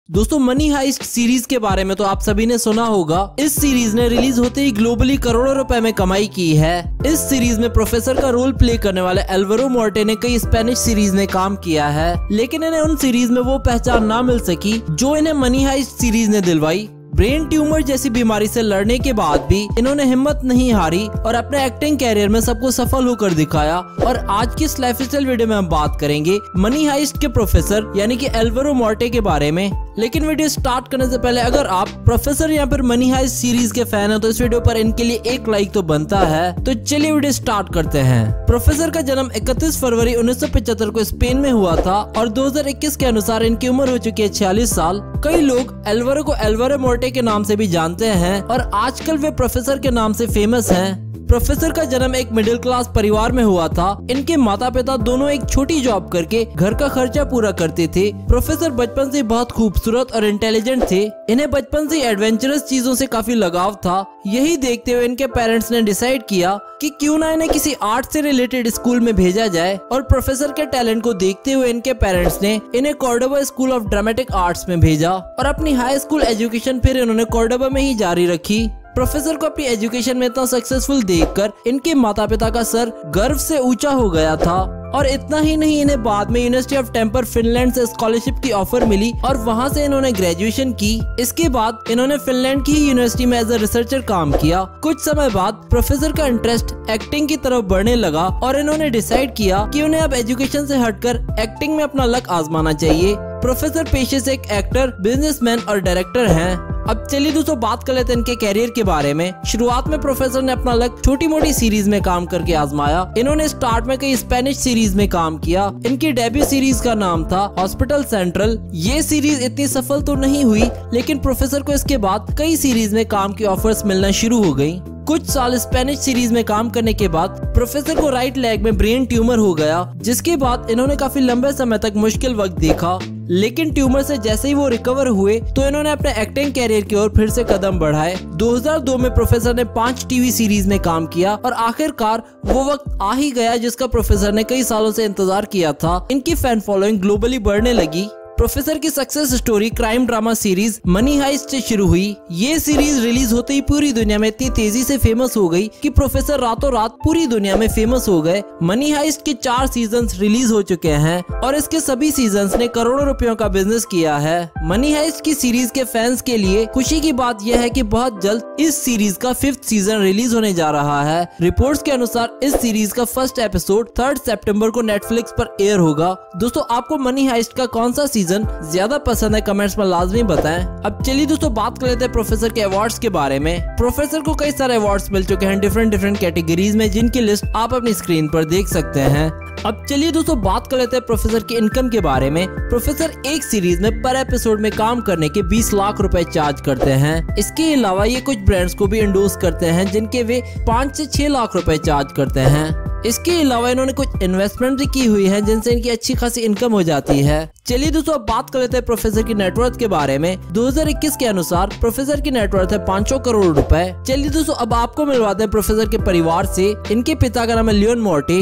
दोस्तों money heist series के बारे में तो आप सभी ने सुना होगा। इस सीरीज ने रिलीज होते ही ग्लोबली करोड़ों रुपए में कमाई की है। इस सीरीज में प्रोफेसर का रोल प्ले करने वाले एल्वारो मोर्टे ने कई स्पेनिश सीरीज में काम किया है, लेकिन इन्हें उन सीरीज में वो पहचान ना मिल सकी जो इन्हें मनी हाइस्ट सीरीज ने दिलवाई। ब्रेन ट्यूमर जैसी बीमारी से लड़ने के बाद भी इन्होंने हिम्मत नहीं हारी और अपने एक्टिंग कैरियर में सबको सफल होकर दिखाया। और आज की इस लाइफस्टाइल वीडियो में हम बात करेंगे मनी हाइस्ट के प्रोफेसर यानी कि एल्वारो मोर्टे के बारे में। लेकिन वीडियो स्टार्ट करने से पहले अगर आप प्रोफेसर या फिर मनी हाइस्ट सीरीज के फैन हो तो इस वीडियो पर इनके लिए एक लाइक तो बनता है। तो चलिए वीडियो स्टार्ट करते हैं। प्रोफेसर का जन्म 31 फरवरी 1975 को स्पेन में हुआ था और 2021 के अनुसार इनकी उम्र हो चुकी है 46 साल। कई लोग एल्वारो को एल्वारो मोर्टे के नाम से भी जानते हैं और आजकल वे प्रोफेसर के नाम से फेमस हैं। प्रोफेसर का जन्म एक मिडिल क्लास परिवार में हुआ था। इनके माता पिता दोनों एक छोटी जॉब करके घर का खर्चा पूरा करते थे। प्रोफेसर बचपन से बहुत खूबसूरत और इंटेलिजेंट थे। इन्हें बचपन से एडवेंचरस चीजों से काफी लगाव था। यही देखते हुए इनके पेरेंट्स ने डिसाइड किया कि क्यों ना इन्हें किसी आर्ट से रिलेटेड स्कूल में भेजा जाए। और प्रोफेसर के टैलेंट को देखते हुए इनके पेरेंट्स ने इन्हें Cordoba school of dramatic arts में भेजा और अपनी हाई स्कूल एजुकेशन फिर इन्होंने कॉर्डोबा में ही जारी रखी। प्रोफेसर को अपनी एजुकेशन में इतना सक्सेसफुल देखकर इनके माता पिता का सर गर्व से ऊंचा हो गया था। और इतना ही नहीं, इन्हें बाद में यूनिवर्सिटी ऑफ टेम्पर फिनलैंड से स्कॉलरशिप की ऑफर मिली और वहां से इन्होंने ग्रेजुएशन की। इसके बाद इन्होंने फिनलैंड की यूनिवर्सिटी में एज ए रिसर्चर काम किया। कुछ समय बाद प्रोफेसर का इंटरेस्ट एक्टिंग की तरफ बढ़ने लगा और इन्होंने डिसाइड किया कि उन्हें अब एजुकेशन से हटकर एक्टिंग में अपना लक आजमाना चाहिए। प्रोफेसर पेशे से एक एक्टर, बिजनेसमैन और डायरेक्टर हैं। अब चलिए दोस्तों बात कर लेते हैं इनके कैरियर के बारे में। शुरुआत में प्रोफेसर ने अपना लक छोटी मोटी सीरीज में काम करके आजमाया। इन्होंने स्टार्ट में कई स्पेनिश सीरीज में काम किया। इनकी डेब्यू सीरीज का नाम था हॉस्पिटल सेंट्रल। ये सीरीज इतनी सफल तो नहीं हुई, लेकिन प्रोफेसर को इसके बाद कई सीरीज में काम की ऑफर्स मिलना शुरू हो गयी। कुछ साल स्पेनिश सीरीज में काम करने के बाद प्रोफेसर को राइट लेग में ब्रेन ट्यूमर हो गया, जिसके बाद इन्होंने काफी लंबे समय तक मुश्किल वक्त देखा। लेकिन ट्यूमर से जैसे ही वो रिकवर हुए तो इन्होंने अपने एक्टिंग कैरियर की ओर फिर से कदम बढ़ाए। 2002 में प्रोफेसर ने 5 टीवी सीरीज में काम किया और आखिरकार वो वक्त आ ही गया जिसका प्रोफेसर ने कई सालों से इंतजार किया था। इनकी फैन फॉलोइंग ग्लोबली बढ़ने लगी। प्रोफेसर की success story crime drama series money heist से शुरू हुई। ये सीरीज रिलीज होते ही पूरी दुनिया में इतनी तेजी से फेमस हो गई कि प्रोफेसर रातों रात पूरी दुनिया में फेमस हो गए। मनी हाइस्ट के 4 सीजन्स रिलीज हो चुके हैं और इसके सभी सीजन्स ने करोड़ों रुपयों का बिजनेस किया है। मनी हाइस्ट की सीरीज के फैंस के लिए खुशी की बात यह है कि बहुत जल्द इस सीरीज का 5th सीजन रिलीज होने जा रहा है। रिपोर्ट्स के अनुसार इस सीरीज का फर्स्ट एपिसोड 3 सितंबर को नेटफ्लिक्स पर एयर होगा। दोस्तों आपको मनी हाइस्ट का कौन सा सीजन ज्यादा पसंद है कमेंट्स में लाजमी बताएं। अब चलिए दोस्तों बात कर लेते हैं प्रोफेसर के अवार्ड्स के बारे में। प्रोफेसर को कई सारे अवार्ड्स मिल चुके हैं डिफरेंट कैटेगरीज में, जिनकी लिस्ट आप अपनी स्क्रीन पर देख सकते हैं। अब चलिए दोस्तों बात कर लेते हैं प्रोफेसर की इनकम के बारे में। प्रोफेसर एक सीरीज में पर एपिसोड में काम करने के 20 लाख रुपए चार्ज करते हैं। इसके अलावा ये कुछ ब्रांड्स को भी इंडोर्स करते हैं जिनके वे 5 से 6 लाख रुपए चार्ज करते हैं। इसके अलावा इन्होंने कुछ इन्वेस्टमेंट भी की हुई है जिनसे इनकी अच्छी खासी इनकम हो जाती है। चलिए दोस्तों अब बात कर लेते हैं प्रोफेसर की नेटवर्थ के बारे में। 2021 के अनुसार प्रोफेसर की नेटवर्थ है 500 करोड़ रुपए। चलिए दोस्तों अब आपको मिलवाते हैं प्रोफेसर के परिवार से। इनके पिता का नाम है लियोन मोर्टे।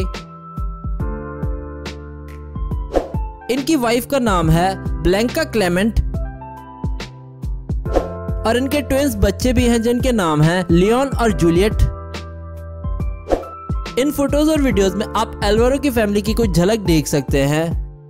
इनकी वाइफ का नाम है ब्लैंका क्लेमेंट और इनके ट्विंस बच्चे भी हैं जिनके नाम हैं लियोन और जूलियट। इन फोटोज और वीडियोस में आप एल्वारो की फैमिली की कुछ झलक देख सकते हैं।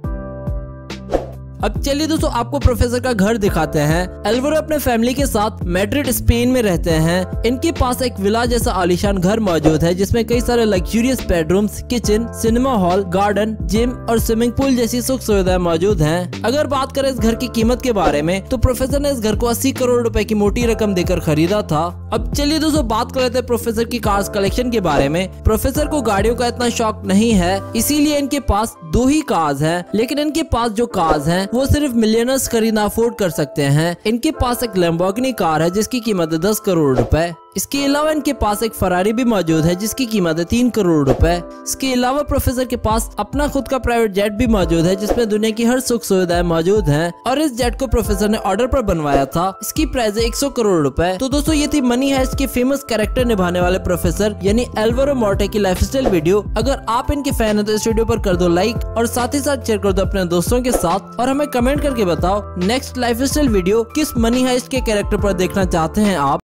अब चलिए दोस्तों आपको प्रोफेसर का घर दिखाते हैं। एल्वारो अपने फैमिली के साथ मैड्रिड स्पेन में रहते हैं। इनके पास एक विला जैसा आलीशान घर मौजूद है जिसमें कई सारे luxurious bedrooms, kitchen, cinema hall, garden, gym और स्विमिंग पूल जैसी सुख सुविधाएं मौजूद हैं। अगर बात करें इस घर की कीमत के बारे में तो प्रोफेसर ने इस घर को 80 करोड़ रुपए की मोटी रकम देकर खरीदा था। अब चलिए दोस्तों बात कर लेते हैं प्रोफेसर की कार्स कलेक्शन के बारे में। प्रोफेसर को गाड़ियों का इतना शौक नहीं है, इसीलिए इनके पास 2 ही कार्स हैं। लेकिन इनके पास जो कार्स हैं वो सिर्फ मिलियनर्स खरीदना अफोर्ड कर सकते हैं। इनके पास एक लैम्बोर्गिनी कार है जिसकी कीमत है 10 करोड़ रुपए। इसके अलावा इनके पास एक फरारी भी मौजूद है जिसकी कीमत है 3 करोड़ रुपए। इसके अलावा प्रोफेसर के पास अपना खुद का प्राइवेट जेट भी मौजूद है जिसमें दुनिया की हर सुख सुविधाएं मौजूद हैं और इस जेट को प्रोफेसर ने ऑर्डर पर बनवाया था। इसकी प्राइस है 100 करोड़ रुपए। तो दोस्तों ये थी मनी हाइस्ट के फेमस कैरेक्टर निभाने वाले प्रोफेसर यानी एल्वारो मोर्टे की लाइफस्टाइल वीडियो। अगर आप इनके फैन हैं तो इस वीडियो पर कर दो लाइक और साथ ही साथ शेयर कर दो अपने दोस्तों के साथ और हमें कमेंट करके बताओ नेक्स्ट लाइफस्टाइल वीडियो किस मनी हाइस्ट के कैरेक्टर पर देखना चाहते हैं आप।